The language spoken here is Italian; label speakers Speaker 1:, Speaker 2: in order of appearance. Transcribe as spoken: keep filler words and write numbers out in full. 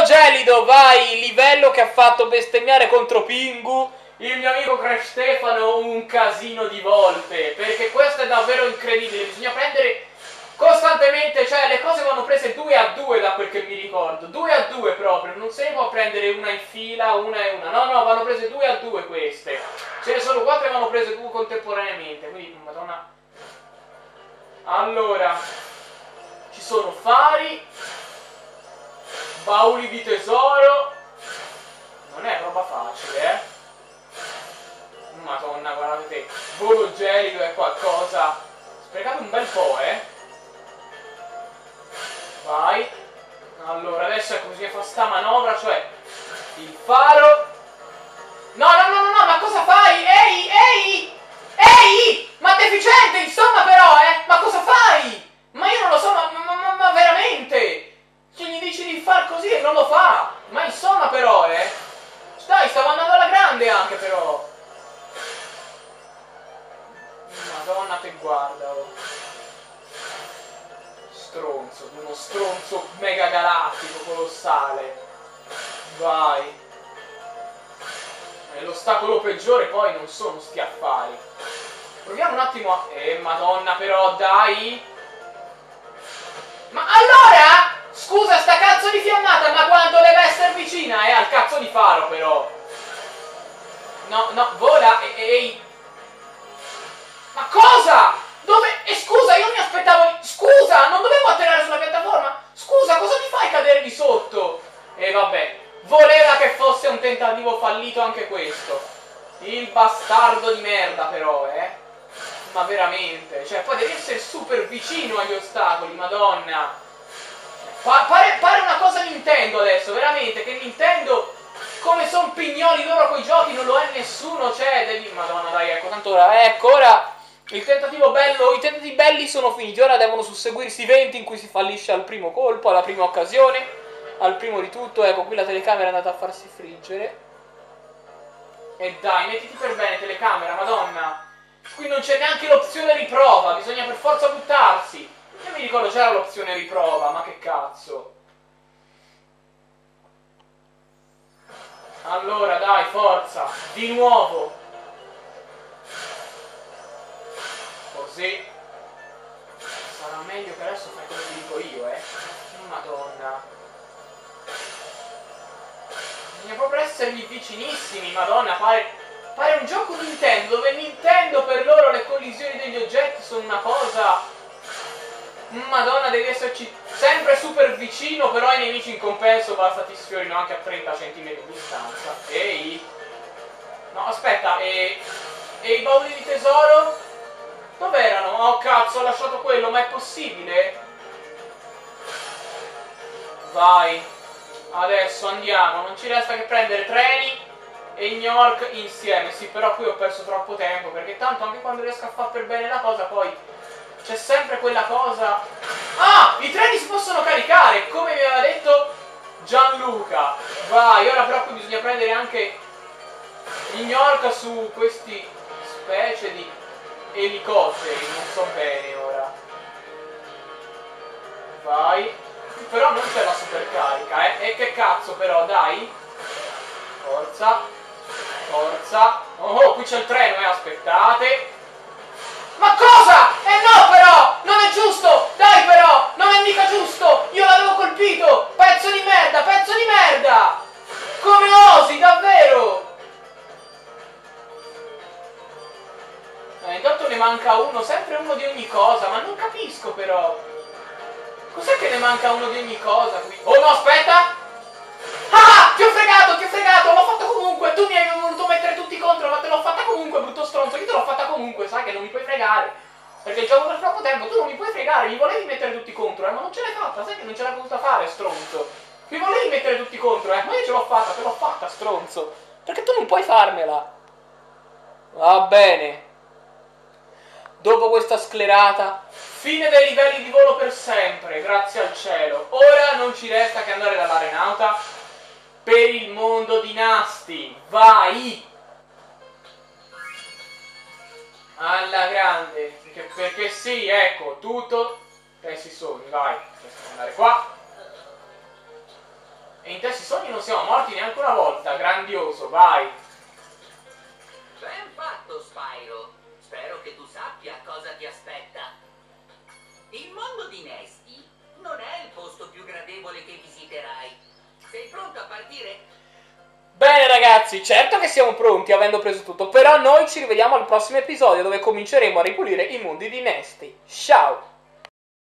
Speaker 1: gelido, vai, livello che ha fatto bestemmiare contro Pingu il mio amico Crash Stefano un casino di volte, perché questo è davvero incredibile, bisogna prendere costantemente, cioè le cose vanno prese due a due da quel che mi ricordo, due a due proprio, non se ne può prendere una in fila, una e una, no no, vanno prese due a due queste, ce ne sono quattro e vanno prese due contemporaneamente, quindi madonna. Allora, ci sono fari, bauli di tesoro, non è roba facile, eh. Madonna, guardate, volo gelido è qualcosa, sprecate un bel po', eh. Vai. Allora, adesso ecco, bisogna fare sta manovra, cioè il faro. No, no, no, no, no, ma cosa fai? Ehi, ehi, ehi, ma deficiente, insomma però, eh. Ma cosa fai? Ma io non lo so, ma, ma, ma, ma veramente? Cioè, gli dici di far così e non lo fa. Ma insomma però, eh. Dai, stavo andando alla grande anche però. Madonna, te guarda, oh. Stronzo, uno stronzo mega galattico, colossale. Vai. E l'ostacolo peggiore poi non sono sti affari. Proviamo un attimo a... Eh, madonna però, dai. Ma allora? Scusa, sta cazzo di fiammata, ma quanto deve essere vicina? È al cazzo di faro però. No, no, vola, ehi. Ma cosa? Dove? E scusa, io mi aspettavo di... Scusa, non dovevo atterrare sulla piattaforma? Scusa, cosa mi fai cadere di sotto? E vabbè, voleva che fosse un tentativo fallito anche questo. Il bastardo di merda però, eh. Ma veramente, cioè poi devi essere super vicino agli ostacoli, madonna. Pa pare, pare una cosa Nintendo adesso, veramente, che Nintendo... Come sono pignoli loro coi giochi, non lo è nessuno, cioè, devi... Madonna, dai, ecco, tanto ora, ecco, ora... Il tentativo bello, i tentativi belli sono finiti, ora devono susseguirsi venti in cui si fallisce al primo colpo, alla prima occasione, al primo di tutto, ecco qui la telecamera è andata a farsi friggere. E dai, mettiti per bene telecamera, madonna. Qui non c'è neanche l'opzione riprova, bisogna per forza buttarsi. Io mi ricordo c'era l'opzione riprova, ma che cazzo. Allora dai, forza, di nuovo. Così sarà meglio che adesso fai come ti dico io, eh. Madonna. Bisogna proprio essergli vicinissimi, madonna, pare, pare un gioco Nintendo, dove Nintendo per loro le collisioni degli oggetti sono una cosa... Madonna, devi esserci sempre super vicino, però ai nemici in compenso basta ti sfiorino anche a trenta centimetri di distanza. Ehi. No, aspetta, e... E i bauli di tesoro? Dov'erano? Oh cazzo, ho lasciato quello, ma è possibile? Vai. Adesso andiamo, non ci resta che prendere treni e New York insieme. Sì, però qui ho perso troppo tempo, perché tanto anche quando riesco a far per bene la cosa poi c'è sempre quella cosa... Ah! I treni si possono caricare, come mi aveva detto Gianluca. Vai, ora però qui bisogna prendere anche il New York su questi specie di elicotteri, non so bene ora. Vai. Però non c'è la supercarica, eh. E che cazzo però, dai. Forza. Forza. Oh, qui c'è il treno, eh, aspettate. Ma cosa? Eh no però! Non è giusto! Dai però! Non è mica giusto! Io l'avevo colpito! Pezzo di merda! Pezzo di merda! Come osi, davvero? Eh, intanto ne manca uno, sempre uno di ogni cosa, ma non capisco però. Cos'è che ne manca uno di ogni cosa qui? Oh no, aspetta! Ah! Ti ho fregato, ti ho fregato! L'ho fatto comunque! Tu mi hai voluto mettere tutti contro, ma te l'ho fatta comunque, brutto stronzo! Io te l'ho fatta comunque, sai che non mi puoi fregare! Perché gioco per troppo tempo, tu non mi puoi fregare, mi volevi mettere tutti contro, eh, ma non ce l'hai fatta, sai che non ce l'hai potuta fare, stronzo! Mi volevi mettere tutti contro, eh, ma io ce l'ho fatta, te l'ho fatta, stronzo! Perché tu non puoi farmela! Va bene! Dopo questa sclerata, fine dei livelli di volo per sempre, grazie al cielo. Ora non ci resta che andare dall'arenauta per il mondo di Nasty. Vai! Alla grande, perché, perché sì, ecco, tutto. Pensi sogni, vai. Possiamo andare qua. E in questi sogni non siamo morti neanche una volta. Grandioso, vai.
Speaker 2: Ben fatto, Spyro. Spero che tu sappia cosa ti aspetta. Il mondo di Nesty non è il posto più gradevole che visiterai. Sei pronto a partire?
Speaker 1: Bene ragazzi, certo che siamo pronti avendo preso tutto, però noi ci rivediamo al prossimo episodio dove cominceremo a ripulire i mondi di Nesty. Ciao!